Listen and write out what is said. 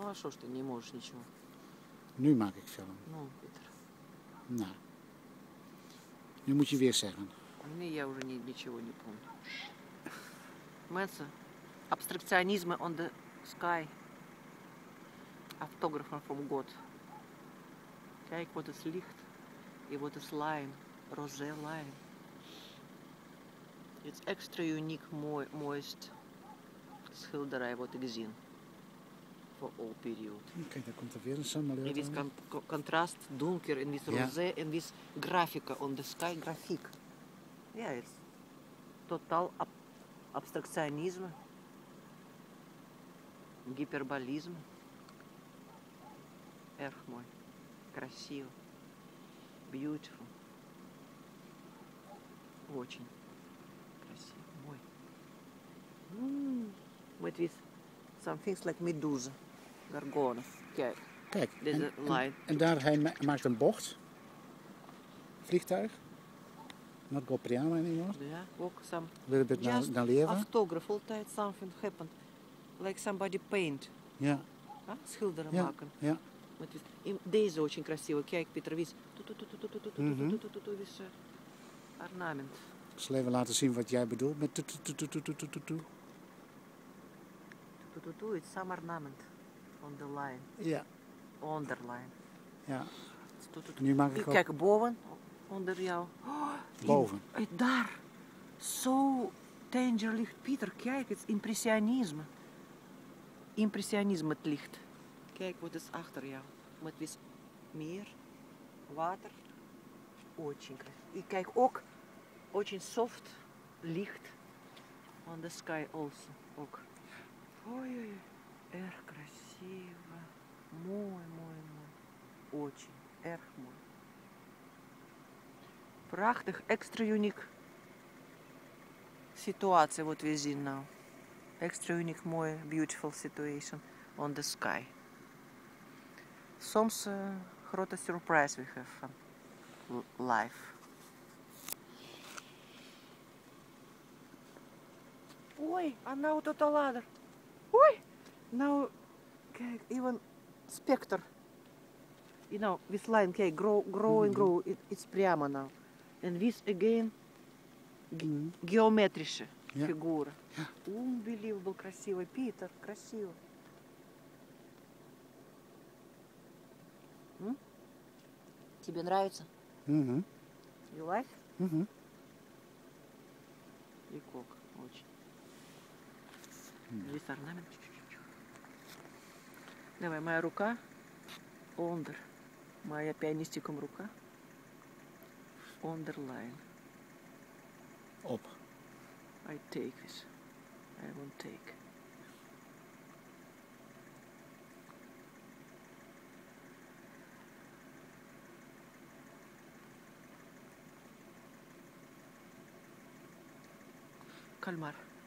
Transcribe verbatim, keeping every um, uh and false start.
Ну а что ж ты не можешь ничего? Nu maak ik film. Ну, Питер. Nou. Nu moet je weer zeggen. Nee, я уже ни, ничего не помню. Mensen, abstractionisme on the sky. Автографом from God. Kijk wat is licht. En wat is lijn. Rosé lijn. Het is extra uniek mooi, mooist schilderij wat ik zie. Voor all period. Oké, okay, daar komt er weer een sammeleur. En wie kan contrast donker en wie ja. rosé en wie grafica on the sky grafiek. Ja, het is totaal ab abstractionisme. Гиперболизм. Erg mooi. Красиво. Beautiful. Очень красиво. Mooi. Mm. Met with some things like Medusa. Gorgona. Kijk. Kijk. Deze en, line. En, en daar hij ma maakt een bocht. Vliegtuig. Not go Priama anymore. Ja, ook some. A little bit just naar Leva. Autograph. Altijd something happened. Like somebody paint. Ja. А? Schilderen ja. maken. Ja. Deze очень красиво. Kijk, Pieter, wis. Ornament. Ik zal even laten zien wat jij bedoelt met tu tu tu tu tu tu tu tu tu. It's some ornament on the line. Ja. Underline. Ja. Nu maak ik ook... Kijk, boven, onder jou. Oh, boven. In, daar. Zo danger licht. Pieter, kijk, het is impressionisme. Impressionisme het licht. Kijk wat is achter jou. Met wis meer, water. Очень красиво. И kijk ook, очень soft licht on the sky also. Ook. Ой-ой-ой, erg красиво. Mooi, mooi, mooi. Очень, erg mooi. Prachtig, extra uniek. Situatie wat we zien nou. Extra uniek, mooi, beautiful situation on the sky. Soms uh, grote surprise we have van life. Oi, a nou tot de ladder. Oi, nou, kijk, even specter. You know, this line, kijk, grow, grow and grow, it, it's прямо now. And this again, mm. geometrische ja. фигура. Ja. Unbelievable, красиво, Питер, красиво. М? Тебе нравится? Mm-hmm. You like? Mm-hmm. Прикол, очень. Здесь орнамент. Давай, моя рука. Under. Моя пианистиком рука. Underline. Op. I take this. I won't take. Кальмар.